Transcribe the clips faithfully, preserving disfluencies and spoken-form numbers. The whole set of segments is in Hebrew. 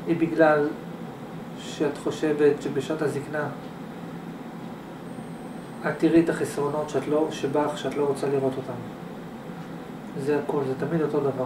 היא בגלל שאת חושבת שבשעת הזקנה את תראי את החסרונות שאת לא, שבך, שאת לא רוצה לראות אותם. זה הכל, זה תמיד אותו דבר.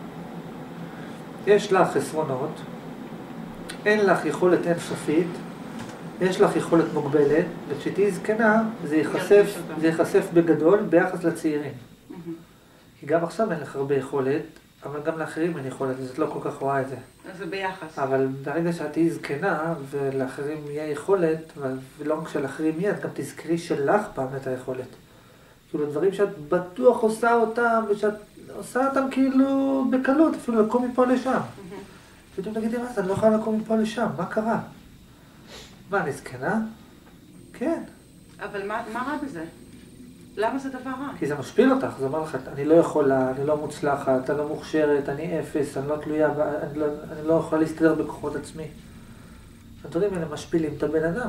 יש לך חסרונות, אין לך יכולת אינסופית, יש לך יכולת מוגבלת, וכשתהיי זקנה זה ייחשף, זה ייחשף בגדול ביחס לצעירים. כי גם עכשיו אין לך הרבה יכולת, אבל גם לאחרים אין יכולת, אז את לא כל כך רואה את זה. אז זה ביחס. אבל ברגע שאת תהיי זקנה, ולאחרים יהיה יכולת, ולא רק שלאחרים יהיה, את גם תזכרי שלך פעם את היכולת. כאילו דברים שאת בטוח עושה אותם, ושאת עושה אותם כאילו בקלות, אפילו לקום מפה לשם. פתאום תגידי, מה, אני לא יכולה לקום מפה לשם, מה קרה? מה, אני זקנה? כן. אבל מה, מה רע בזה? למה זה דבר רע? כי זה משפיל אותך, זה אומר לך, אני לא יכולה, אני לא מוצלחת, אני לא מוכשרת, אני אפס, אני לא תלויה, אני לא, אני לא יכולה להסתדר בכוחות עצמי. הדברים האלה משפילים את הבן אדם.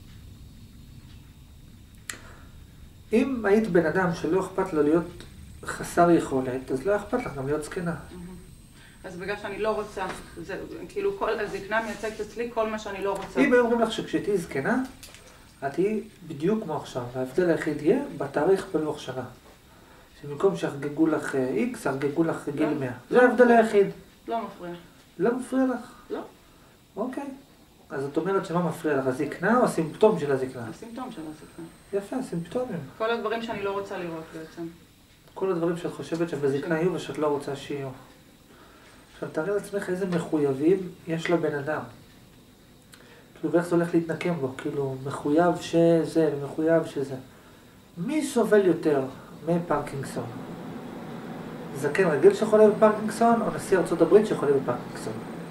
אם היית בן אדם שלא אכפת לו להיות חסר יכולת, אז לא אכפת לך גם להיות זקנה. אז בגלל שאני לא רוצה, זה כאילו כל הזקנה מייצגת אצלי כל מה שאני לא רוצה. אם אומרים לך שכשתהיי זקנה, את תהיי בדיוק כמו עכשיו. ההבדל היחיד יהיה בתאריך בלוח שנה. שבמקום שיחגגו לך X, יחגגו לך גיל מאה. זה ההבדל היחיד. לא מפריע. לא מפריע לך? לא. אוקיי. אז את אומרת שמה מפריע לך, הזקנה או הסימפטום של הזקנה? הסימפטום של הזקנה. יפה, סימפטומים. כל הדברים שאני לא רוצה לראות בעצם. כל הדברים שאת חושבת שבזקנה יהיו ושאת לא רוצה שיהיו. עכשיו, תארי לעצמך איזה מחויבים יש לבן אדם. כאילו, ואיך זה הולך להתנקם בו, כאילו, מחויב שזה, מחויב שזה. מי סובל יותר מפרקינגסון? זקן רגיל שחולה בפרקינגסון, או נשיא ארצות הברית שחולה בפרקינגסון?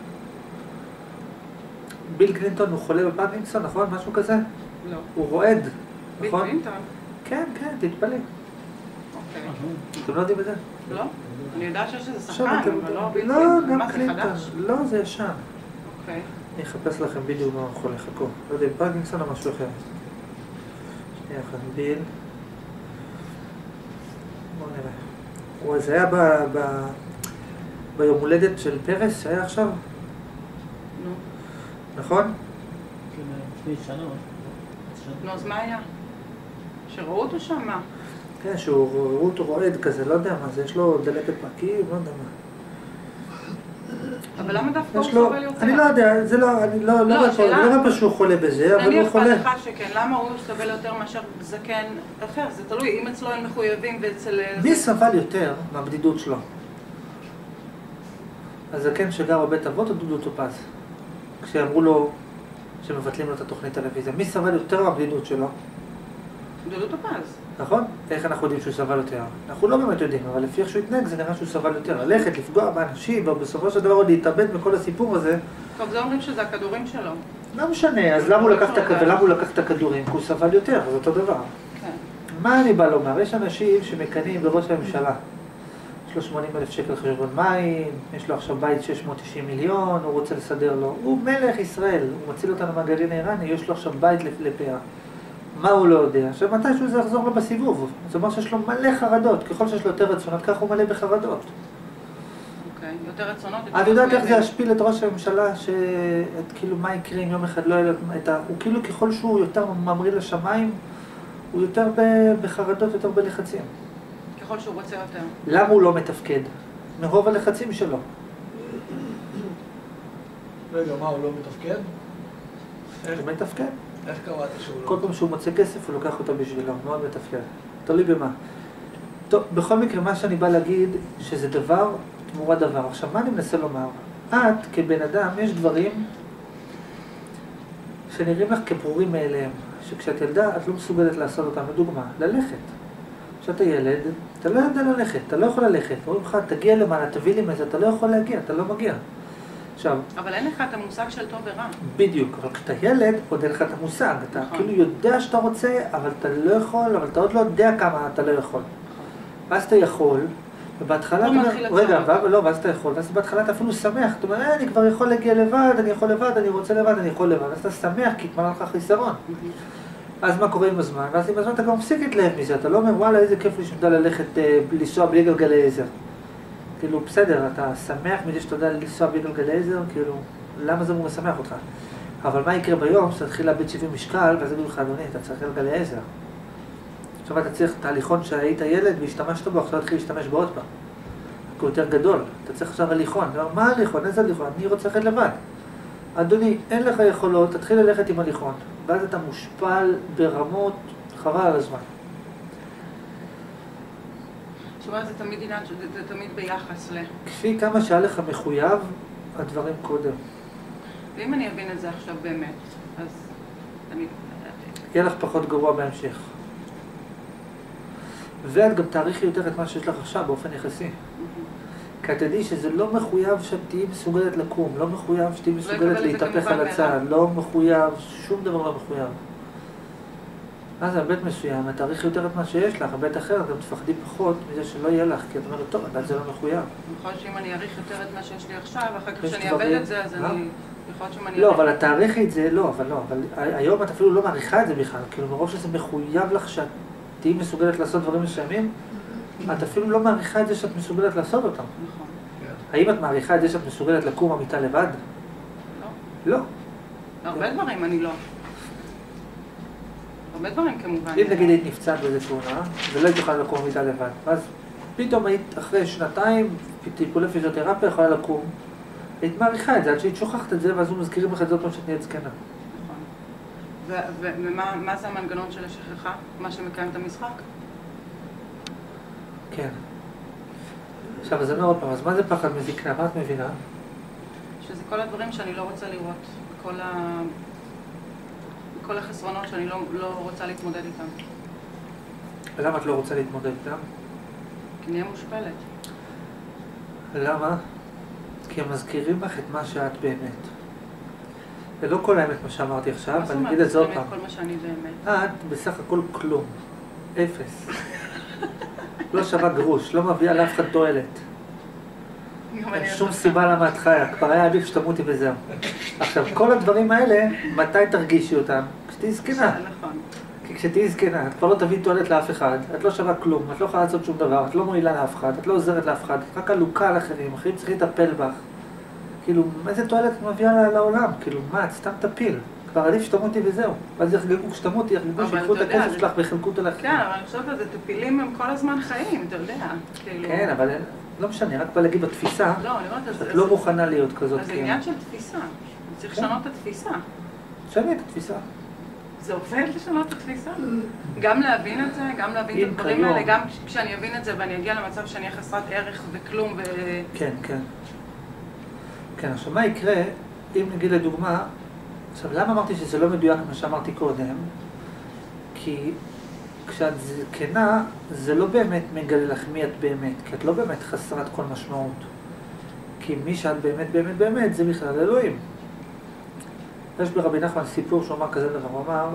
ביל קלינטון הוא חולה בפרקינגסון, נכון? משהו כזה? לא. הוא רועד, ביל נכון? קלינטון? כן, כן, תתפלא. אוקיי. אתם לא יודעים את זה? לא. אני יודעת שיש איזה שחקן, אבל לא ביל לא, קלינטון. גם מה, זה קלינטון. חדש? לא, זה ישן. אוקיי. אני אחפש לכם בדיוק מה הוא חולה, חכו. לא יודע, פרקינגסון או משהו אחר. שנייה אחת, ביל. בואו נראה. הוא זה היה ב... ב... ביום הולדת של פרס, שהיה עכשיו? נו. נכון? לפני שנה. נו, אז מה היה? שראו אותו שם, מה? כן, שהוא ראו אותו רועד כזה, לא יודע מה זה, יש לו דלקת פרקים, לא יודע מה. אבל למה דווקא הוא יש לו, סובל יותר? אני לא יודע, זה לא, אני לא, לא רואה שהוא חולה בזה, אבל הוא חולה. אני אכפת לך שכן, למה הוא סובל יותר מאשר זקן אחר? זה תלוי, אם אצלו הם מחויבים ואצל... מי סבל יותר מהבדידות שלו? הזקן שגר בבית אבות או דודו טופז? כשאמרו לו שמבטלים לו את התוכנית טלוויזיה, מי סבל יותר מהבדידות שלו? דודו טופז. נכון? איך אנחנו יודעים שהוא סבל יותר? אנחנו לא באמת יודעים, אבל לפי איך שהוא התנהג זה נראה שהוא סבל יותר. ללכת, לפגוע באנשים, ובסופו של דבר עוד להתאבד מכל הסיפור הזה. טוב, זה אומרים שזה הכדורים שלו. לא משנה, אז למה הוא לקח את הכדורים? למה הוא לקח את הכדורים? כי הוא סבל יותר, זה אותו דבר. כן. מה אני בא לומר? יש אנשים שמקנים בראש הממשלה. יש לו שמונים אלף שקל חשבון מים, יש לו עכשיו בית שש מאות תשעים מיליון, הוא רוצה לסדר לו. הוא מלך ישראל, הוא מציל אותנו מהגרעין האיראני, יש לו עכשיו בית לפאה. מה הוא לא יודע? עכשיו מתישהו זה יחזור לו בסיבוב. זאת אומרת שיש לו מלא חרדות. ככל שיש לו יותר רצונות, כך הוא מלא בחרדות. אוקיי, יותר רצונות. את יודעת איך זה ישפיל את ראש הממשלה, שאת כאילו מה יקרה אם יום אחד לא יהיה לו את ה... הוא כאילו ככל שהוא יותר ממריא לשמיים, הוא יותר בחרדות, יותר בלחצים. ככל שהוא רוצה יותר. למה הוא לא מתפקד? מרוב הלחצים שלו. רגע, מה, הוא לא מתפקד? הוא מתפקד. איך קראתי שהוא לא? כל פעם שהוא מוצא כסף הוא לוקח אותה בשבילו, מאוד מתפקד. תלוי במה. טוב, בכל מקרה מה שאני בא להגיד שזה דבר תמורת דבר. עכשיו מה אני מנסה לומר? את כבן אדם יש דברים שנראים לך כברורים מאליהם, שכשאת ילדה את לא מסוגלת לעשות אותם. לדוגמה, ללכת. כשאתה ילד, אתה לא יודע ללכת, אתה לא יכול ללכת. אומרים לך, תגיע למעלה, תביא לי מזה, אתה לא יכול להגיע, אתה לא מגיע. עכשיו, אבל אין לך את המושג של טוב ורע. בדיוק, אבל כשאתה ילד, עוד אין לך את המושג. אתה נכון. כאילו יודע שאתה רוצה, אבל אתה לא יכול, אבל אתה עוד לא יודע כמה אתה לא יכול. ואז אתה יכול, ובהתחלה... לא מתחיל רגע, לצורך. לא, ואז אתה יכול, ואז בהתחלה אתה אפילו שמח. אתה אומר, אה, אני כבר יכול להגיע לבד, אני יכול לבד, אני רוצה לבד, אני יכול לבד. אז אתה שמח, כי כבר לך חיסרון. אז מה קורה עם הזמן? ואז עם הזמן אתה גם מפסיק להתלהב מזה. אתה לא אומר, וואלה, איזה כיף לי שנדע ללכת, לנסוע בלי גלגלי עזר. כאילו, בסדר, אתה שמח מזה שאתה יודע לנסוע בלי גלגלי עזר, כאילו, למה זה משמח אותך? אבל מה יקרה ביום שתתחיל לאבד שבעים משקל, ואז יגידו לך, אדוני, אתה צריך גלגלי עזר. עכשיו אתה צריך תהליכון שהיית ילד והשתמשת בו, עכשיו תתחיל להשתמש בו עוד פעם. הוא יותר גדול, אתה צריך עכשיו הליכון. אתה אומר, מה הליכון? איזה הליכון? אני רוצה ללכת לבד. אדוני, אין לך יכולות, תתחיל ללכת עם הליכון. ואז אתה מושפל ברמות, חבל על הזמן. שאומרת, זה תמיד עניין, זה תמיד ביחס ל... כפי כמה שהיה לך מחויב, הדברים קודם. ואם אני אבין את זה עכשיו באמת, אז אני... יהיה לך פחות גרוע בהמשך. ואת גם תאריכי יותר את מה שיש לך עכשיו באופן יחסי. כי את תדעי שזה לא מחויב שאת תהיי מסוגלת לקום, לא מחויב שתהיי מסוגלת להתהפך על הצד, לא מחויב, שום דבר לא מחויב. אז זה הבית מסוים, את תאריכי יותר את מה שיש לך, הבית אחר, גם תפחדי פחות מזה שלא יהיה לך, כי את אומרת, טוב, אבל זה לא מחויב. יכול להיות שאם אני אעריך יותר את מה שיש לי עכשיו, אחר כך שאני אאבד את זה, אז אני... יכול להיות שאם אני... לא, אבל את תאריכי את זה, לא, אבל לא, אבל היום את אפילו לא מעריכה את זה בכלל, כאילו מרוב שזה מחויב לך שאת תהיי מסוגלת לעשות דברים מסוימים, את אפילו לא מעריכה את זה שאת מסוגלת לעשות אותם. נכון. האם את מעריכה את זה שאת מסוגלת לקום המיטה לבד? לא. לא. הרבה דברים אני לא. הרבה דברים כמובן. אם נגיד היית נפצעת באיזה תאונה, ולא היית יכולה לקום המיטה לבד, אז פתאום היית אחרי שנתיים, טיפולי פיזיותרפיה יכולה לקום, היית מעריכה את זה, עד שהיית שוכחת את זה, ואז הוא מזכירים לך את זה עוד פעם שאת נהיית זקנה. נכון. ומה זה המנגנון של השכחה? מה שמקיים את המשחק? כן. עכשיו, אז אני אומר עוד פעם, אז מה זה פחד מזקנה? מה את מבינה? שזה כל הדברים שאני לא רוצה לראות, כל, ה... כל החסרונות שאני לא, לא רוצה להתמודד איתם. למה את לא רוצה להתמודד איתם? כי נהיה מושפלת. למה? כי הם מזכירים לך את מה שאת באמת. זה לא כל האמת מה שאמרתי עכשיו, אבל נגיד את זה עוד פעם. כל מה שאני באמת. את בסך הכל כלום. אפס. לא שווה גרוש, לא מביאה לאף אחד תועלת. אין שום סיבה למה את חיה, כבר היה עדיף שתמותי וזהו. עכשיו, כל הדברים האלה, מתי תרגישי אותם? כשתהי זקנה. נכון. כי כשתהי זקנה, את כבר לא תביא תועלת לאף אחד, את לא שווה כלום, את לא יכולה לעשות שום דבר, את לא מועילה לאף אחד, את לא עוזרת לאף אחד, את רק עלוקה על אחרים, אחרים צריכים לטפל בך. כאילו, איזה תועלת את מביאה לעולם? כאילו, מה, את סתם תפיל. כבר עדיף שתמותי וזהו. ואז יחגגו כשתמותי, יחגגו שיקחו את הכסף שלך ויחלקו אותו לאחרים. כן, אבל אני חושבת על זה, טפילים הם כל הזמן חיים, אתה יודע. כן, אבל לא משנה, רק בא להגיד בתפיסה, את לא מוכנה להיות כזאת. אז זה עניין של תפיסה. צריך לשנות את התפיסה. שני את התפיסה. זה עובד לשנות את התפיסה? גם להבין את זה, גם להבין את הדברים האלה, גם כשאני אבין את זה ואני אגיע למצב שאני אהיה חסרת ערך וכלום ו... כן, כן. כן, עכשיו מה יקרה, אם נגיד לדוגמה, עכשיו למה אמרתי שזה לא מדויק מה שאמרתי קודם? כי כשאת זקנה, זה לא באמת מגלה לך מי את באמת, כי את לא באמת חסרת כל משמעות. כי מי שאת באמת באמת באמת זה בכלל אלוהים. יש ברבי נחמן סיפור שהוא אמר כזה דבר, הוא אמר,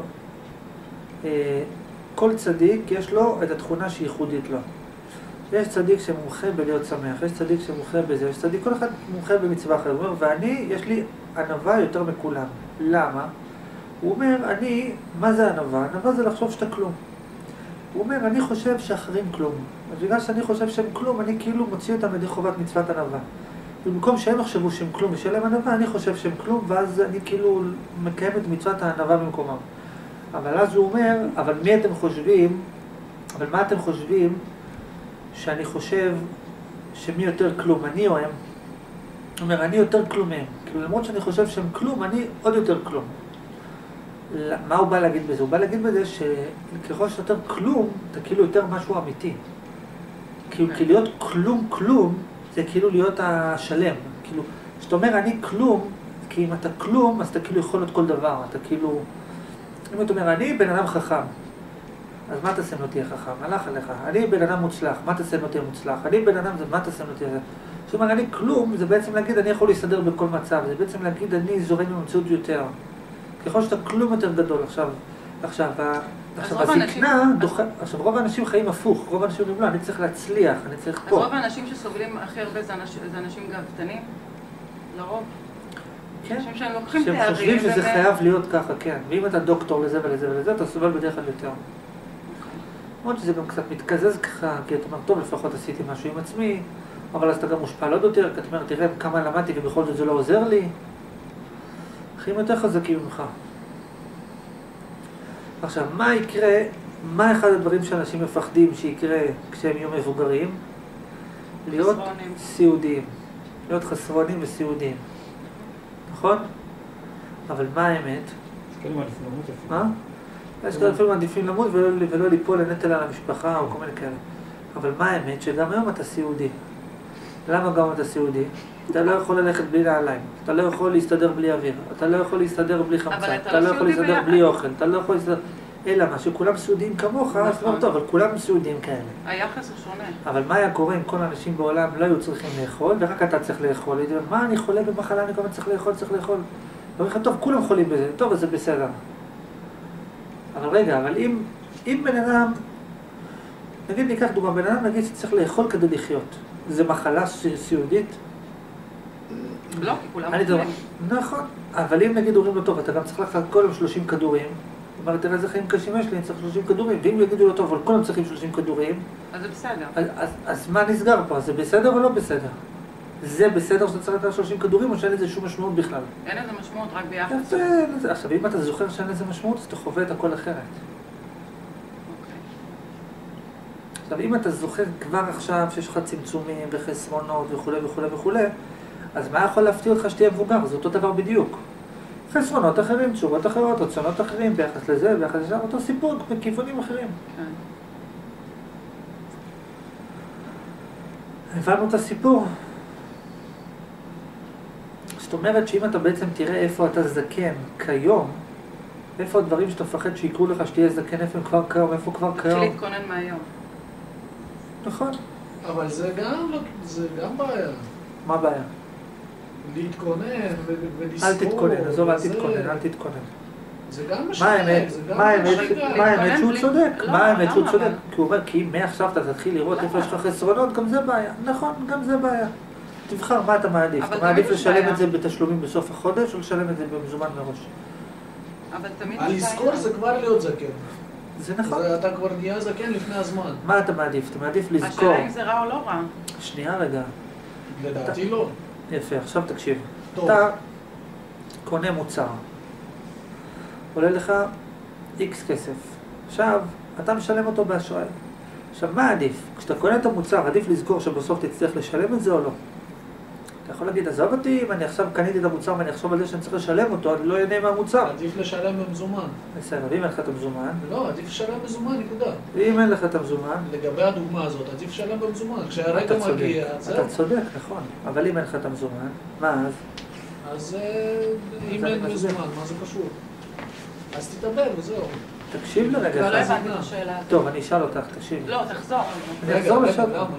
כל צדיק יש לו את התכונה שהיא ייחודית לו. יש צדיק שמומחה בלהיות שמח, יש צדיק שמומחה בזה, יש צדיק, כל אחד מומחה במצווה אחרת. הוא אומר, ואני, יש לי ענווה יותר מכולם. למה? הוא אומר, אני, מה זה ענווה? ענווה זה לחשוב שאתה כלום. הוא אומר, אני חושב שאחרים כלום. אז בגלל שאני חושב שהם כלום, אני כאילו מוציא אותם לידי חובת מצוות ענווה. במקום שהם יחשבו שהם כלום ושאלה להם ענווה, אני חושב שהם כלום, ואז אני כאילו מקיים את מצוות הענווה במקומם. אבל אז הוא אומר, אבל מי אתם חושבים, אבל מה אתם חושבים שאני חושב שמי יותר כלום, אני או הם? הוא אומר, אני יותר כלום מהם. כאילו, למרות שאני חושב שהם כלום, אני עוד יותר כלום. מה הוא בא להגיד בזה? הוא בא להגיד בזה שככל שיותר כלום, אתה כאילו יותר משהו אמיתי. כאילו, כי להיות כלום כלום, זה כאילו להיות השלם. כאילו, כשאתה אומר אני כלום, כי אם אתה כלום, אז אתה כאילו יכול להיות כל דבר. אתה כאילו, אם אתה אומר, אני בן אדם חכם, אז מה תעשה אם לא תהיה חכם? הלך עליך. אני בן אדם מוצלח, מה תעשה אם לא תהיה מוצלח? אני בן אדם, מה תעשה אם לא תהיה... זאת אומרת, אני כלום, זה בעצם להגיד, אני יכול להסתדר בכל מצב. זה בעצם להגיד, אני זורם במציאות יותר. ככל שאתה כלום יותר גדול. עכשיו, עכשיו, עכשיו, הזקנה, דוחה, עכשיו, רוב האנשים חיים הפוך. רוב האנשים אומרים, לא, אני צריך להצליח, אני צריך פה. אז רוב האנשים שסובלים הכי הרבה זה אנשים גאוותנים? לרוב. כן. אנשים שהם לוקחים תארים. שהם חושבים שזה חייב להיות ככה, כן. ואם אתה דוקטור לזה ולזה ולזה, אתה סובל בדרך כלל יותר. למרות שזה גם קצת מתקזז ככה, כי אתה אומר, טוב, לפחות עשיתי משהו עם עצמי, אבל אז אתה גם מושפע עוד יותר, כי אתה אומר, תראה כמה למדתי ובכל זאת זה לא עוזר לי. אחים יותר חזקים ממך. עכשיו, מה יקרה, מה אחד הדברים שאנשים מפחדים שיקרה כשהם יהיו מבוגרים? להיות חסרונים. סיעודיים. להיות חסרונים וסיעודיים. נכון? אבל מה האמת? יש כאלה מעדיפים למות אפילו. מה? יש כאלה אפילו מעדיפים למות ולא, ולא ליפול לנטל על המשפחה או כל מיני כאלה. אבל מה האמת? שגם היום אתה סיעודי. למה גם אתה סיעודי? אתה לא יכול ללכת בלי נעליים, אתה לא יכול להסתדר בלי אוויר, אתה לא יכול להסתדר בלי חמצן, אבל אתה אתה לא לא יכול סיעודי להסתדר ביחד. בלי אוכל, אתה לא יכול להסתדר... אלא מה, שכולם סיעודיים כמוך, אז נכון. לא טוב, אבל כולם סיעודיים כאלה. היחס הוא שונה. אבל מה היה קורה אם כל האנשים בעולם לא היו צריכים לאכול, ורק אתה צריך לאכול? הייתי אומר, מה, אני חולה במחלה, אני כל הזמן צריך לאכול, צריך לאכול. ואומרים לך, טוב, כולם חולים בזה, טוב, אז זה בסדר. אבל רגע, אבל אם, אם בן אדם, נגיד ניקח דוגמה, בן אדם נגיד שצריך לאכול כדי לחיות, זה מחלה סיעודית? לא, כי כולם אני אוכלים. נכון, אבל אם נגיד אומרים לו, טוב, אתה גם צריך לקחת כל יום שלושים כדורים, הוא אומר, תראה איזה חיים קשים יש לי, אני צריך שלושים כדורים, ואם יגידו לו, טוב, אבל כולם צריכים שלושים כדורים, אז זה בסדר. אז, אז, אז מה נסגר פה? זה בסדר או לא בסדר? זה בסדר שאתה צריך לקחת שלושים כדורים, או שאין לזה שום משמעות בכלל? אין לזה משמעות, רק ביחס. יפה, לזה. עכשיו, אם אתה זוכר שאין לזה משמעות, אז אתה חווה את הכל אחרת. אוקיי. עכשיו, אם אתה זוכר כבר עכשיו שיש לך צמצומים וחסרונות וכו' וכו' וכו', אז מה יכול להפתיע אותך שתהיה מבוגר? זה אותו דבר בדיוק. חסרונות אחרים, תשובות אחרות, רצונות אחרים, ביחס לזה, ביחס לזה, אותו סיפור בכיוונים אחרים. כן. הבנו את הסיפור. זאת אומרת שאם אתה בעצם תראה איפה אתה זקן כיום, איפה הדברים שאתה מפחד שיקרו לך שתהיה זקן, איפה הם כבר כיום, איפה כבר תתחיל כיום. להתכונן מהיום. נכון. אבל זה גם, לא- זה גם בעיה. מה הבעיה? להתכונן ו- ולספור. אל תתכונן, עזוב, אל וזה- תתכונן, אל תתכונן. זה גם מה משנה. האמת? זה גם מה האמת? משנה. מה האמת להתכונן שהוא בלי- צודק? לא, מה האמת שהוא למה? צודק? כי הוא אומר, כי אם מעכשיו אתה תתחיל לראות למה? איפה יש לך חסרונות, גם זה בעיה. נכון, גם זה בעיה. תבחר מה אתה מעדיף. אבל אתה מעדיף תמיד יש לשלם בעיה. את זה בתשלומים בסוף החודש, או לשלם את זה במזומן מראש? אבל תמיד... על יש לזכור בעיה. זה כבר להיות זקן. זה נכון. זה- אתה כבר נהיה זקן לפני הזמן. מה אתה מעדיף? אתה מעדיף לזכור. השאלה אם זה רע או לא רע. שנייה רגע. לדעתי לא. יפה, עכשיו תקשיב. טוב. אתה קונה מוצר. עולה לך איקס כסף. עכשיו, אתה משלם אותו באשראי. עכשיו, מה עדיף? כשאתה קונה את המוצר, עדיף לזכור שבסוף תצטרך לשלם את זה או לא? אתה יכול להגיד, עזוב אותי, אם אני עכשיו קניתי את המוצר ואני אחשוב על זה שאני צריך לשלם אותו, אני לא אהנה מהמוצר. עדיף לשלם במזומן. בסדר, ואם אין לך את המזומן, לא, עדיף לשלם במזומן, נקודה. ואם אין לך את המזומן, לגבי הדוגמה הזאת, עדיף לשלם במזומן. אתה כשהרגע צודק, מגיע, אתה זהו. צודק, נכון. אבל אם אין לך את המזומן, מה אז? אז אה, אם אני אין מסביר. מזומן, מה זה קשור? אז תתאבל וזהו. תקשיב לרגע. לא אחד. הבנתי את השאלה הזאת. טוב, אני אשאל אותך, תקשיב. לא, תחזור. אני רגע, אחזור רגע, לשם. למה? למה?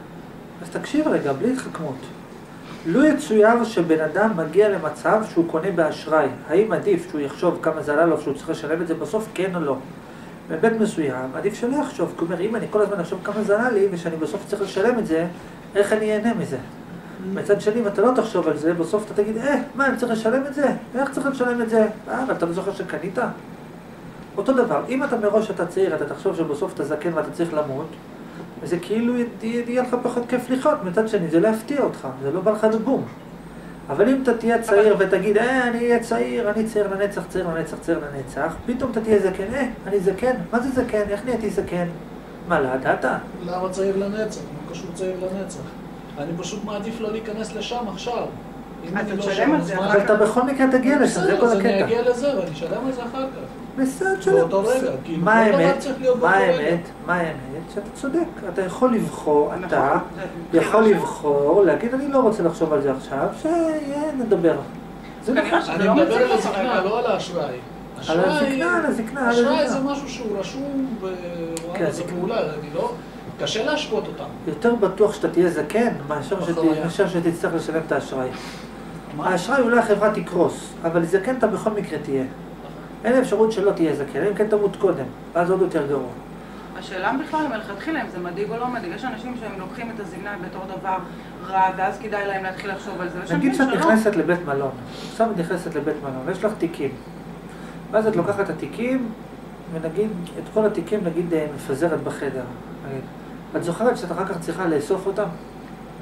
אז תקשיב רגע, בלי התחכמות. לו יצויר שבן אדם מגיע למצב שהוא קונה באשראי, האם עדיף שהוא יחשוב כמה זה עלה לו שהוא צריך לשלם את זה בסוף, כן או לא? בבית מסוים, עדיף שלא יחשוב, כי הוא אומר, אם אני כל הזמן אחשוב כמה זה עלה לי, ושאני בסוף צריך לשלם את זה, איך אני אהנה מזה? מצד שני, אם אתה לא תחשוב על זה, בסוף אתה תגיד, אה, מה, אני צריך לשלם את זה? איך צריך לשלם את זה? אה, אבל אתה לא זוכר שקנית? אותו דבר, אם אתה מראש אתה צעיר, אתה תחשוב שבסוף אתה זקן ואתה צריך למות, וזה כאילו יהיה לך פחות כיף לחיות, מצד שני זה לא יפתיע אותך, זה לא בא לך בבום. אבל אם אתה תהיה צעיר ותגיד, אה, אני אהיה צעיר, אני צעיר לנצח, צעיר לנצח, צעיר לנצח, פתאום אתה תהיה זקן, אה, אני זקן, מה זה זקן? איך נהייתי זקן? מה, לא ידעת? למה צעיר לנצח? מה קשור צעיר לנצח? אני פשוט מעדיף לא להיכנס לשם עכשיו. אם אז אני לא תשלם שם על זה, בזמן- אבל אתה בכל מקרה תגיע לשם, זה כל בסדר, אז אני הקטע. אגיע לזה ואני אשלם על זה אחר כך. בסדר, שלום. באותו רגע, כאילו, מה כל דבר האמת? צריך להיות מה באותו רגע. האמת? מה האמת? שאתה צודק. אתה יכול לבחור, נכון, אתה זה יכול בחירה לבחור, להגיד, אני לא רוצה לחשוב על זה עכשיו, שיהיה, נדבר. זה כנראה נכון. שזה אני לא מדבר מציג על לך הזקנה, רגע. לא על האשראי. על אשראי- הזקנה, על הזקנה, על אשראי הזקנה. זה משהו שהוא רשום כן, ווואלה, זה זקנה. פעולה, אני לא... קשה להשוות אותם. יותר בטוח שאתה תהיה זקן, מאשר שת- בחוויה. מאשר שתצטרך לשלם את האשראי. מה? האשראי אולי החברה תקרוס, אבל זקן אתה בכל מקרה תהיה. אין אפשרות שלא תהיה זקן, אם כן תמות קודם, ואז עוד יותר גרוע. השאלה בכלל מלכתחילה אם זה מדאיג או לא מדאיג. יש אנשים שהם לוקחים את הזקנה בתור דבר רע, ואז כדאי להם להתחיל לחשוב על זה. ויש נגיד אנשים שאת שלא. נכנסת לבית מלון, עכשיו את נכנסת לבית מלון, ויש לך תיקים. ואז את לוקחת את התיקים, ונגיד, את כל התיקים נגיד מפזרת בחדר. נגיד. את זוכרת שאת אחר כך צריכה לאסוף אותם?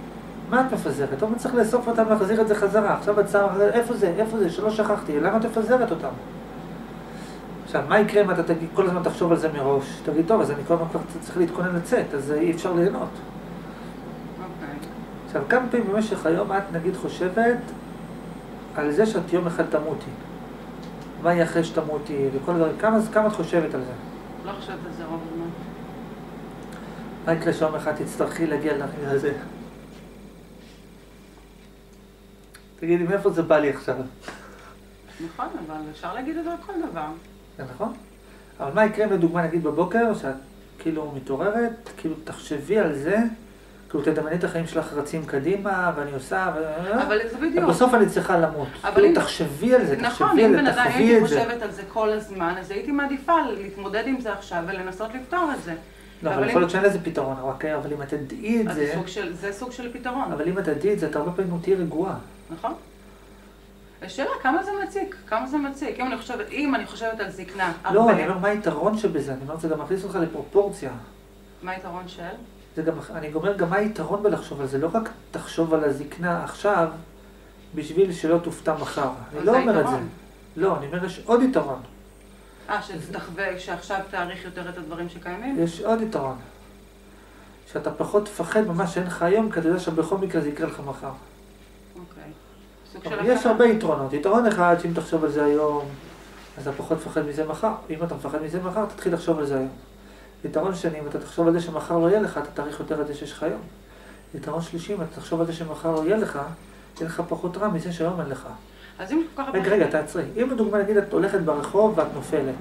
מה את מפזרת? אתה צריך לאסוף אותם ולהחזיר את זה חזרה. עכשיו את שמה, איפה זה? איפה זה? שלא שכחתי. למה את מפזרת אותם? עכשיו, מה יקרה אם אתה תגיד, כל הזמן תחשוב על זה מראש? תגיד, טוב, אז אני כל הזמן כבר צריך להתכונן לצאת, אז אי אפשר ליהנות. אוקיי. עכשיו, כמה פעמים במשך היום את נגיד חושבת על זה שאת יום אחד תמותי. מה יהיה אחרי שתמותי וכל הדברים. כמה, כמה את חושבת על זה? לא חושבת על זה רוב הזמן. מה יקרה שיום אחד תצטרכי להגיע לנחיר הזה? תגידי, מאיפה זה בא לי עכשיו? נכון, אבל אפשר להגיד את זה על כל דבר. זה נכון? אבל מה יקרה לדוגמה נגיד בבוקר, שאת כאילו מתעוררת, כאילו תחשבי על זה, כאילו תדמייני את החיים שלך רצים קדימה, ואני עושה, ו... אבל זה בדיוק. בסוף אני צריכה למות. כאילו תחשבי על זה, נכון, תחשבי אם על בן זה, אדם תחווי הייתי את זה. חושבת על זה כל הזמן, אז הייתי מעדיפה להתמודד עם זה עכשיו ולנסות לפתור את זה. לא, אבל יכול להיות שאין לזה פתרון, אוקיי? אבל אם את תדעי את זה... זה סוג של פתרון. אבל אם את תדעי את זה, אתה הרבה פעמים תהיי רגועה. נכון. השאלה, כמה זה מציק? כמה זה מציק? אם אני חושבת, אם אני חושבת על זקנה... לא, אני אומר, מה היתרון שבזה? אני אומר, זה גם מכניס אותך לפרופורציה. מה היתרון של? זה גם, אני אומר, גם מה היתרון בלחשוב על זה? לא רק תחשוב על הזקנה עכשיו, בשביל שלא תופתע מחר. אני לא אומר את זה. לא, אני אומר, יש עוד יתרון. אה, שתחווה, שעכשיו תאריך יותר את הדברים שקיימים? יש עוד יתרון. שאתה פחות תפחד ממה שאין לך היום, כי אתה יודע שבכל מקרה זה יקרה לך מחר. אוקיי. יש הרבה יתרונות. יתרון אחד, שאם תחשוב על זה היום, אז אתה פחות תפחד מזה מחר. אם אתה מפחד מזה מחר, תתחיל לחשוב על זה היום. יתרון שני, אם אתה תחשוב על זה שמחר לא יהיה לך, אתה תאריך יותר את זה שיש לך היום. יתרון שלישי, אם אתה תחשוב על זה שמחר לא יהיה לך, יהיה לך פחות רע מזה שהיום אין לך. אז אם כל כך... רגע, רגע, תעצרי. אם לדוגמה, נגיד, את הולכת ברחוב ואת נופלת.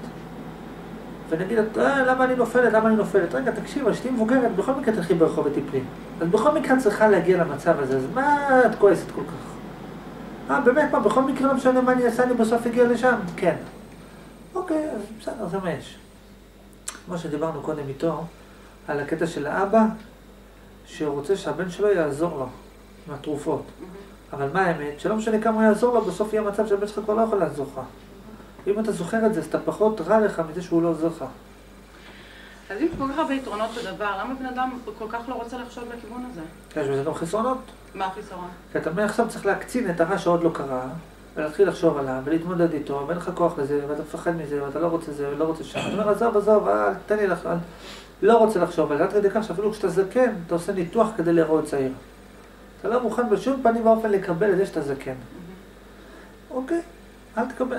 ונגיד, אה, למה אני נופלת? למה אני נופלת? רגע, תקשיב, אשתי מבוגרת, בכל מקרה תלכי ברחוב ותיפלי. אז בכל מקרה צריכה להגיע למצב הזה, אז מה את כועסת כל כך? אה, באמת, מה, בכל מקרה לא משנה מה אני אעשה, אני בסוף אגיע לשם? כן. אוקיי, אז בסדר, זה מה יש. כמו שדיברנו קודם איתו, על הקטע של האבא, שהוא רוצה שהבן שלו יעזור לו מהתרופות. אבל מה האמת? שלא משנה כמה הוא יעזור לו, בסוף יהיה מצב שהבן שלך כבר לא יכול לעזור לך. אם אתה זוכר את זה, אז אתה פחות רע לך מזה שהוא לא עוזר לך. אז אם כל כך הרבה יתרונות בדבר, למה בן אדם כל כך לא רוצה לחשוב בכיוון הזה? יש בזה גם חסרונות. מה החיסרון? כי אתה מעכשיו צריך להקצין את הרע שעוד לא קרה, ולהתחיל לחשוב עליו, ולהתמודד איתו, ואין לך כוח לזה, ואתה מפחד מזה, ואתה לא רוצה זה, ולא רוצה שם. אתה אומר, עזוב, עזוב, אל, תן לי לחשוב, לא רוצה לחשוב על זה. עד כדי כך שאפילו כשאתה זקן, אתה עושה ניתוח כדי להיראות צעיר. אתה לא מוכן בשום פנים ואופן לקבל את זה שאתה זקן. אוקיי, אל תקבל.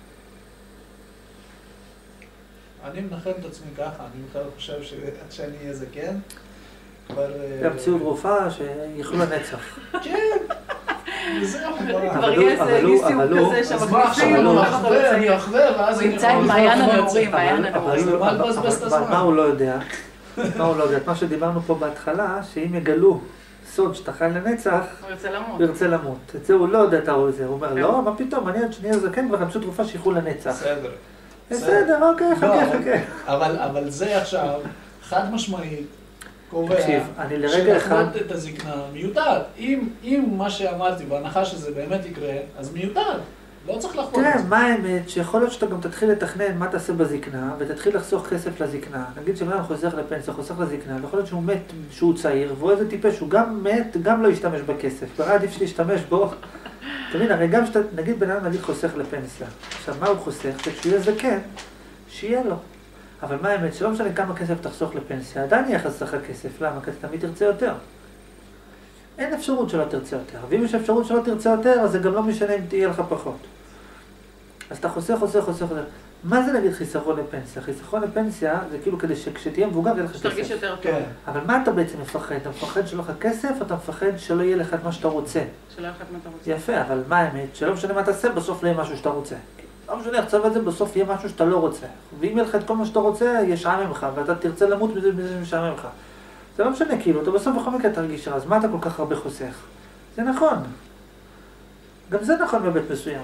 אני מנחם את עצמי ככה, אני בכלל חושב שעד שאני אהיה זקן, כבר... ימציאו תרופה שיחלו לנצח. כן, וזהו, כבר יהיה איזה ניסיון כזה שמכניסים, הוא אחווה, אני אחווה, ואז הוא ימצא עם מעיין הנעורים, מעיין הנעורים. אבל מה הוא לא יודע? מה הוא לא יודע? מה שדיברנו פה בהתחלה, שאם יגלו סוד שאתה חי לנצח, הוא ירצה למות. הוא ירצה למות. את זה הוא לא יודע את זה. הוא אומר, לא, מה פתאום, אני עד שנהיה זקן כבר ימצאו תרופה שיחלו לנצח. בסדר. בסדר, אוקיי, חכה, חכה. אבל זה עכשיו, חד משמעית, קובע, תקשיב, אני לרגע אחד... שלחוות את הזקנה מיותר. אם מה שאמרתי, בהנחה שזה באמת יקרה, אז מיותר. לא צריך לחוות את תראה, זה. מה האמת, שיכול להיות שאתה גם תתחיל לתכנן מה תעשה בזקנה, ותתחיל לחסוך כסף לזקנה. נגיד שבן אדם חוסך לפנסיה, חוסך לזקנה, ויכול להיות שהוא מת שהוא צעיר, והוא איזה טיפש, הוא גם מת, גם לא ישתמש בכסף. כבר עדיף שתשתמש בו. תבין, הרי גם שאתה, נגיד בן אדם נגיד חוסך לפנסיה. עכשיו, מה הוא חוסך? כשהוא יהיה זקן, שיהיה לו. אבל מה האמת, שלא משנה כמה כסף תחסוך לפנסיה, עדיין יהיה חסך כסף. למה? כי אתה תמיד תרצה יותר. אין אפשרות שלא תרצה יותר. ואם יש אפשרות שלא תרצה יותר, אז זה גם לא משנה אם תהיה לך פחות. אז אתה חוסך, חוסך, חוסך, חוסך. מה זה נגיד חיסכון לפנסיה? חיסכון לפנסיה זה כאילו כדי שכשתהיה מבוגר יהיה לך כסף. שתרגיש יותר טוב. אבל מה אתה בעצם מפחד? אתה מפחד שלא לך כסף, או אתה מפחד שלא יהיה לך את מה שאתה רוצה? שלא יהיה לך את מה אתה רוצה. יפה, אבל מה האמת? שלא משנה מה תעשה, בסוף לא יהיה משהו שאתה רוצה. לא משנה איך צבא את זה, בסוף יהיה משהו שאתה לא רוצה. ואם יהיה לך את כל מה שאתה רוצה, ישעמם ממך, ואתה תרצה למות מזה מזה שמשעמם ממך. זה לא משנה, כאילו, אתה בסוף בכל מקרה תרגיש רע, אז מה אתה כל כך הרבה חוסך? זה נכון. גם זה נכון בבית מסוים.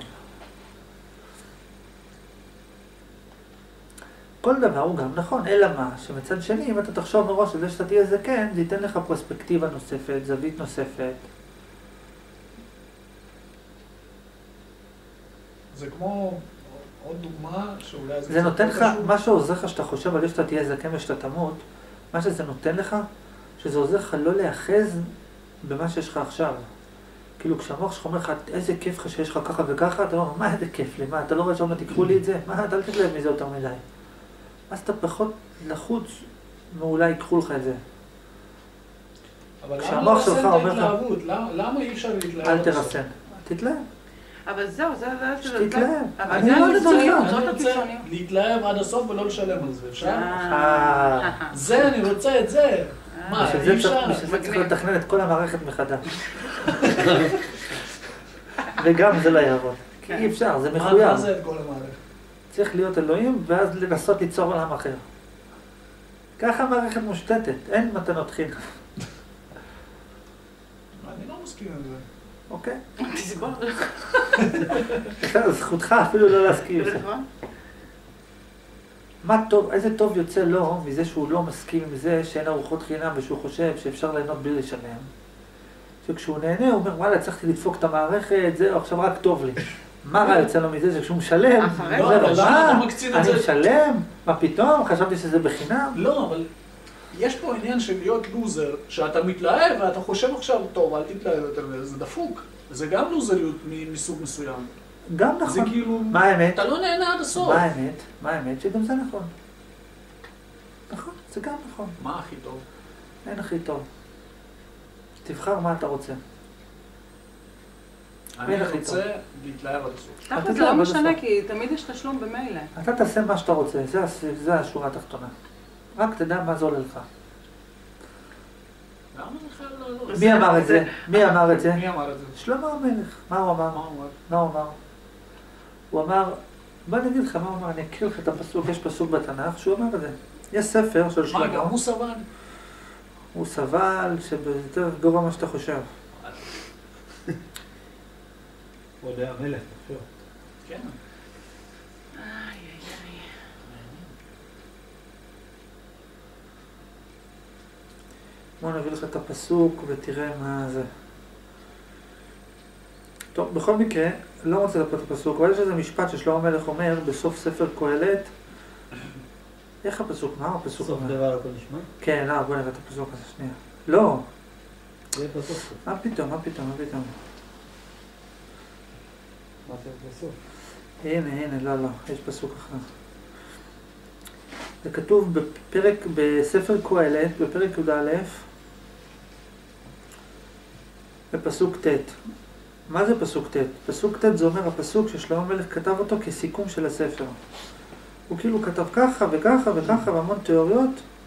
כל דבר הוא גם נכון, אלא מה? שמצד שני, אם אתה תחשוב מראש על זה שאתה תהיה זקן, זה ייתן לך פרספקטיבה נוספת, זווית נוספת. זה כמו עוד דוגמה שאולי... זה נותן לך, מה שעוזר לך שאתה חושב על זה שאתה תהיה זקן ושאתה תמות, מה שזה נותן לך, שזה עוזר לך לא להאחז במה שיש לך עכשיו. כאילו כשהמוח שלך אומר לך, איזה כיף לך שיש לך ככה וככה, אתה אומר, מה איזה כיף לי? מה, אתה לא רואה שאומר, תיקחו לי את זה? מה, אתה אל תתלהב מזה יותר מדי. אז אתה פחות לחוץ, ואולי ייקחו לך את זה. אבל למה כשהמוח שלך לרסן את אומר לך, ההתלהבות? למה למה אי אפשר להתלהב? אל תרסן. תתלהב. אבל זהו, זה... זה- זה- שתתלהב. אבל אני זה לא יודעת הקיצוניות, לך. זאת אני רוצה הקיצוניות. להתלהב עד הסוף ולא לשלם על זה, אפשר? אה, זה, אני רוצה את זה. מה, בשביל אי זה אפשר? צריך- בשביל זה צריך מגניב. לתכנן את כל המערכת מחדש. וגם זה לא יעבוד. כי אי אפשר, זה מה- מחויב. מה זה את כל המערכת? צריך להיות אלוהים, ואז לנסות ליצור עולם אחר. ככה המערכת מושתתת, אין מתנות חינם. אני לא מסכים עם זה. אוקיי? תסבור. בסדר, זכותך אפילו לא להסכים עם זה. נכון? מה טוב, איזה טוב יוצא לו מזה שהוא לא מסכים עם זה שאין ארוחות חינם ושהוא חושב שאפשר ליהנות בלי לשלם. שכשהוא נהנה הוא אומר, וואלה, הצלחתי לדפוק את המערכת, זהו, עכשיו רק טוב לי. מה רע יוצא לו מזה? שכשהוא משלם, אחרי הוא זה, אומר, אבל למה מה? אתה מקצין את אני זה? משלם? מה פתאום? חשבתי שזה בחינם? לא, אבל יש פה עניין של להיות לוזר, שאתה מתלהב ואתה חושב עכשיו, טוב, אל תתלהב יותר מזה, זה דפוק. זה גם לוזריות מ- מסוג מסוים. גם זה נכון. כאילו... מה האמת? אתה לא נהנה עד הסוף. מה האמת? מה האמת? שגם זה נכון. נכון, זה גם נכון. מה הכי טוב? אין הכי טוב. תבחר מה אתה רוצה. אני הכי רוצה להתלהב עד הסוף. אתה תכל'ס זה יודע, לא אבל משנה, בסוף. כי תמיד יש תשלום במילא. אתה תעשה מה שאתה רוצה, זה, הס- זה השורה התחתונה. רק תדע מה זה עולה לך. למה זה חייב לעזור? מי אמר את זה? מי אמר את זה? מי אמר את זה? שלמה המלך. מה הוא אמר? מה הוא אמר? מה הוא אמר? הוא אמר, בוא אני אגיד לך מה הוא אמר, אני אקריא לך את הפסוק, יש פסוק בתנ"ך שהוא אומר את זה. יש ספר של מה, שלמה, גם הוא סבל? הוא סבל שיותר גרוע מה שאתה חושב. הוא יודע המלך, תחשוב. כן. איי, איי, איי. בוא נביא לך את הפסוק ותראה מה זה. טוב, בכל מקרה, לא רוצה לפה את הפסוק, אבל יש איזה משפט ששלמה המלך אומר בסוף ספר קהלת. איך הפסוק? מה הפסוק סוף אומר? דבר הכל נשמע? כן, לא, בוא נראה את הפסוק הזה שנייה. לא, זה בסוף. מה פתאום, מה פתאום, מה פתאום. מה זה בסוף? הנה, הנה, לא, לא, יש פסוק אחר. זה כתוב בפרק, בספר קהלת, בפרק י"א, בפסוק ט'. מה זה פסוק ט'? פסוק ט' זה אומר הפסוק ששלמה המלך כתב אותו כסיכום של הספר. הוא כאילו כתב ככה וככה וככה והמון תיאוריות,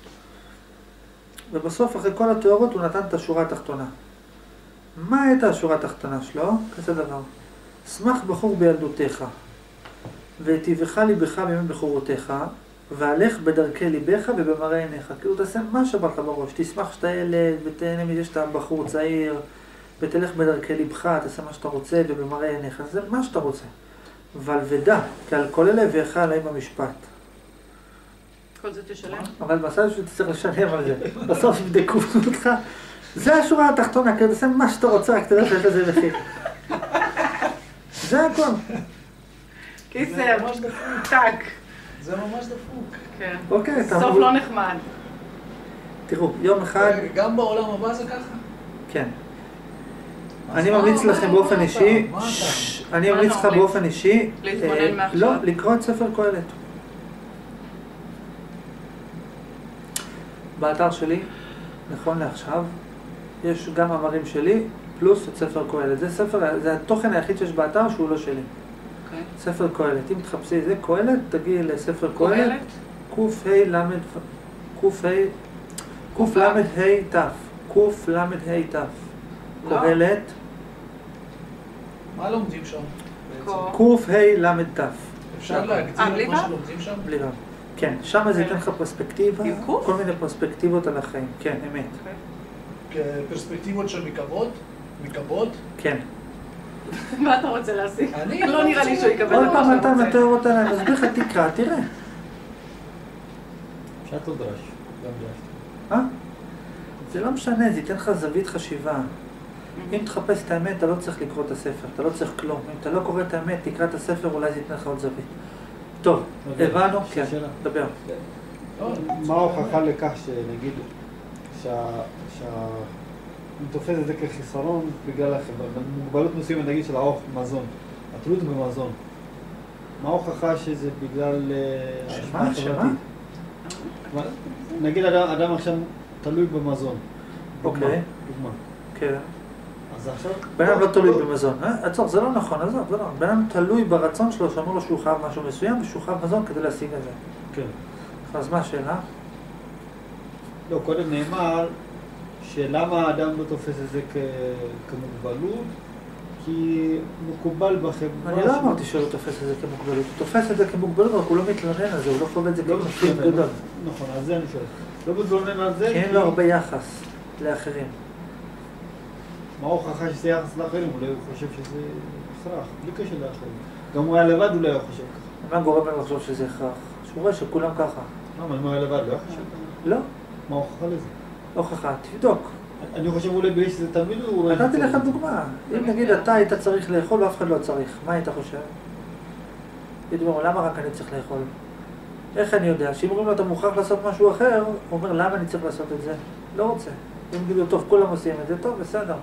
ובסוף אחרי כל התיאוריות הוא נתן את השורה התחתונה. מה הייתה השורה התחתונה שלו? כזה דבר. שמח בחור בילדותיך, והיטיבך ליבך בימי בחורותיך, והלך בדרכי ליבך ובמראה עיניך. כאילו תעשה מה שבא לך בראש, תשמח שאתה ילד, ותהנה מזה שאתה בחור צעיר, ותלך בדרכי ליבך, תעשה מה שאתה רוצה ובמראה עיניך, זה מה שאתה רוצה. אבל ודע, כי על כל אלה הביאך עליהם במשפט. כל זה תשלם? אבל בסוף שתצטרך לשלם על זה, בסוף יבדקו אותך. זה השורה התחתונה, כי תעשה מה שאתה רוצה, רק תדע שיש לזה מחיר. זה הכל. קיצר, זה ממש דפוק. טאק. זה ממש דפוק. כן. אוקיי, אתה סוף אמור- לא נחמד. תראו, יום אחד, גם בעולם הבא זה ככה? כן. אז אני מה- ממליץ מה- לכם מה באופן אתה? אישי, מה אתה? ששש, אני מה ממליץ אתה לך ממליץ? באופן אישי, להתבונן אה, מעכשיו? לא, לקרוא את ספר קהלת. באתר שלי, נכון לעכשיו, יש גם מאמרים שלי, פלוס את ספר קהלת. זה ספר, זה התוכן היחיד שיש באתר שהוא לא שלי. אוקיי. ספר קהלת. אם תחפשי זה קהלת, תגיעי לספר קהלת. קהלת? קוף ה' למד, קוף ה', קוף למד ה' ת', קוף למד ה' ת'. לא. קהלת, מה לומדים שם? בעצם? קו. קוף ה' למד ת'. אפשר אה, להגדיר בלי את מה ו'? שלומדים שם? בלי רב. כן, שם זה ייתן לך פרספקטיבה, עם קוף? כל מיני פרספקטיבות על החיים. כן, אמת. כפרספקטיבות של מקוות? מקוות? כן. מה אתה רוצה להשיג? אני לא לא נראה לי רוצה. שהוא יקבל עוד את פעם מה אתה שאתה רוצה. מתאר אותה, אני מסביר לך, תקרא, תראה. פשט או דרש? גם דרש. אה? זה לא משנה, זה ייתן לך זווית חשיבה. אם תחפש את האמת, אתה לא צריך לקרוא את הספר, אתה לא צריך כלום. אם אתה לא קורא את האמת, תקרא את הספר, אולי זה ייתן לך עוד זווית. טוב, אוקיי. הבנו? יש כן, שאלה. דבר. לא, מה ההוכחה לכך שנגיד שה... שה... אני תופס את זה כחיסרון בגלל החברה. במוגבלות מסוימת, נגיד של האוכל, מזון. התלות במזון. מה ההוכחה שזה בגלל שמה? שמה? נגיד אדם, אדם עכשיו תלוי במזון. אוקיי. דוגמה. כן. אז עכשיו... בן אדם לא תלוי במזון. עצור, זה לא נכון, עזוב, זה לא נכון. בן אדם תלוי ברצון שלו, שאמר לו שהוא חייב משהו מסוים, ושהוא חייב מזון כדי להשיג את זה. כן. אז מה השאלה? לא, קודם נאמר שלמה האדם לא תופס את זה כ... כמוגבלות, כי מקובל בחברה... אני לא אמרתי שהוא לא תופס את זה כמוגבלות. הוא תופס את זה כמוגבלות, רק הוא לא מתלונן על זה, הוא לא חווה את זה כמוגבלות גדול. נכון, על זה אני שואל. לא מתלונן על זה כי אין לו הרבה יחס לאחרים. מה ההוכחה שזה יחס לאחרים? אולי הוא חושב שזה הכרח, בלי קשר לאחרים. גם הוא היה לבד אולי הוא חושב ככה. מה גורם לנו לחשוב שזה הכרח? שהוא רואה שכולם ככה. למה, אם הוא היה לבד לא היה חושב ככה? לא. מה ההוכחה לזה? הוכחה, תבדוק. אני חושב אולי בגלל שזה תמיד הוא... נתתי לך דוגמה. אם נגיד אתה היית צריך לאכול ואף אחד לא צריך, מה היית חושב? הייתי אומר, למה רק אני צריך לאכול? איך אני יודע? שאם אומרים לו אתה מוכרח לעשות משהו אחר, הוא אומר, למה אני צריך לעשות את זה? לא רוצה. אם נגיד, טוב, כולם עושים את זה, טוב, בסדר.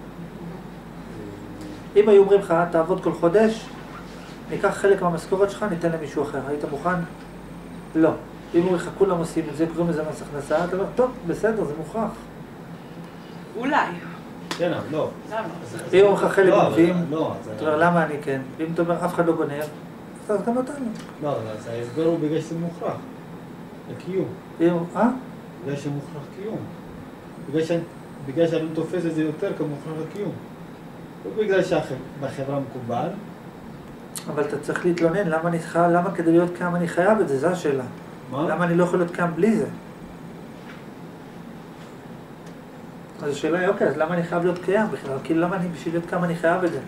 אם היו אומרים לך, תעבוד כל חודש, ניקח חלק מהמשכורת שלך, ניתן למישהו אחר. היית מוכן? לא. אם אומרים לך, כולם עושים את זה, קוראים לזה מס הכנסה, אתה אומר, טוב, בסדר, זה מוכרח. אולי. כן, אבל לא. למה? אם אומרים לך חלק גונבים, לא, אתה אומר, למה אני כן? ואם אתה אומר, אף אחד לא גונב, אז גם אתה לא. לא, אז ההסבר הוא בגלל שזה מוכרח. לקיום. אה? בגלל שמוכרח קיום. בגלל שאני תופס את זה יותר כמוכרח לקיום. לא בגלל שבחברה מקובל. אבל אתה צריך להתלונן, למה אני חייב, למה כדי להיות קיים אני חייב את זה, זו השאלה. מה? למה אני לא יכול להיות קיים בלי זה? אז השאלה היא, אוקיי, אז למה אני חייב להיות קיים בכלל? כאילו, למה אני, בשביל להיות קיים אני חייב את זה?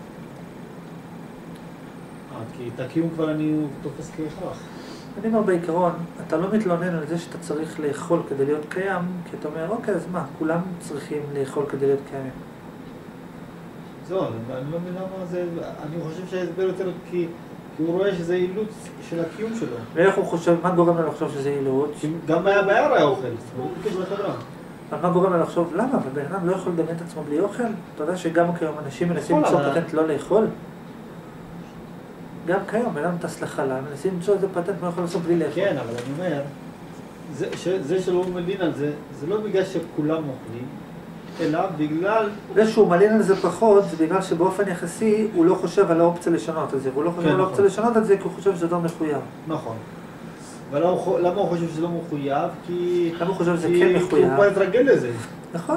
כי את הקיום כבר אני תופס כהכרח. אני אומר בעיקרון, אתה לא מתלונן על זה שאתה צריך לאכול כדי להיות קיים, כי אתה אומר, אוקיי, אז מה, כולם צריכים לאכול כדי להיות קיימים. זהו, אני לא מבין למה זה, אני חושב שההסבר יותר כי הוא רואה שזה אילוץ של הקיום שלו. ואיך הוא חושב, מה גורם לו לחשוב שזה אילוץ? גם היה בער היה אוכל, הוא ביקש לחברה. אבל מה גורם לו לחשוב, למה? ובן אדם לא יכול לדמיין את עצמו בלי אוכל? אתה יודע שגם כיום אנשים מנסים למצוא פטנט לא לאכול? גם כיום, בן אדם טס לחלל, מנסים למצוא איזה פטנט מה יכול לעשות בלי לאכול. כן, אבל אני אומר, זה שלא מלין על זה, זה לא בגלל שכולם אוכלים, אלא בגלל... זה שהוא מלין על זה פחות, זה בגלל שבאופן יחסי הוא לא חושב על האופציה לשנות את זה, והוא לא חושב על האופציה לשנות את זה כי הוא חושב שזה לא מחויב. נכון. ולמה הוא חושב שזה לא מחויב? כי... למה הוא חושב שזה כן מחויב? כי הוא כבר התרגל לזה. נכון.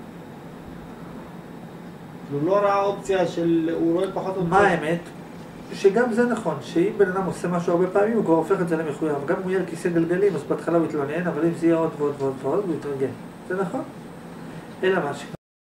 הוא לא ראה אופציה של... הוא רואה פחות אופציה. מה האמת? שגם זה נכון, שאם בן אדם עושה משהו הרבה פעמים, הוא כבר הופך את זה למחויב. גם אם הוא יהיה על כיסא גלגלים, אז בהתחלה הוא יתלונן, אבל אם זה יהיה עוד ועוד ועוד ועוד, הוא יתרגל. זה נכון? אלא מה ש...